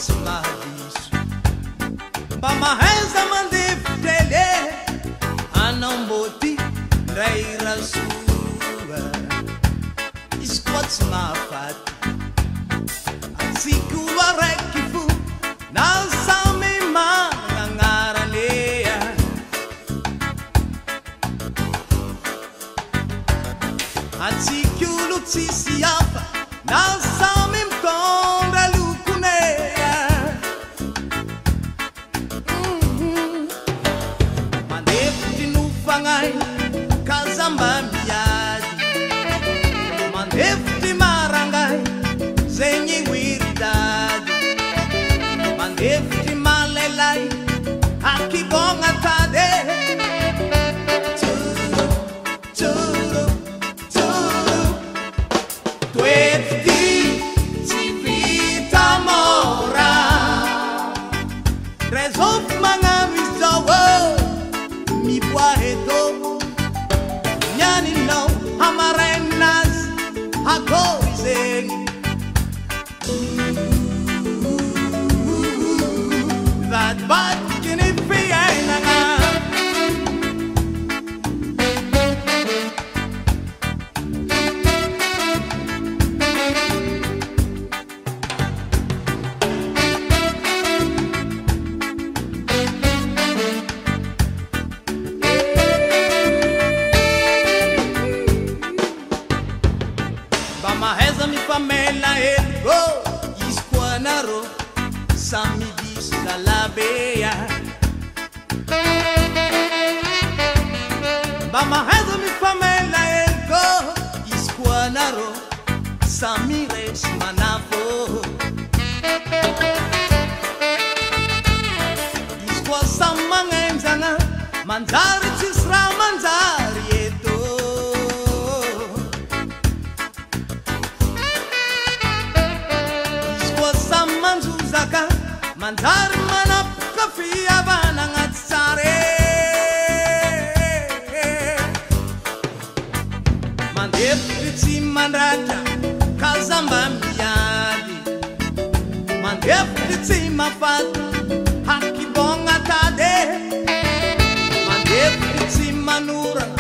mahaviso mba mahaiza mandevitrele anao mboty ndray rasoa izy koa tsy mahafaty atsika olo araiky fo na samy magnanaralea atsika olo tsisy hafa na samy mitondra lokonea mandefitry no fagnay kazamba miady mandefitry marangay zegny wiridady mandefitry malailay akibogna tade maheza mifamela elgo izy koa anarô samy diso lalabea mba maheza mifamela elgo izy koa anarô samy resy manafô izy koa samy magnenjagna manjary tsisy raha manjary eto manjary manapaka fiavana agnaty tsare mandefitry tsy mandratra kazamba miady mandefitry tsy mafaty hakibogna tade mandefitry tsy manora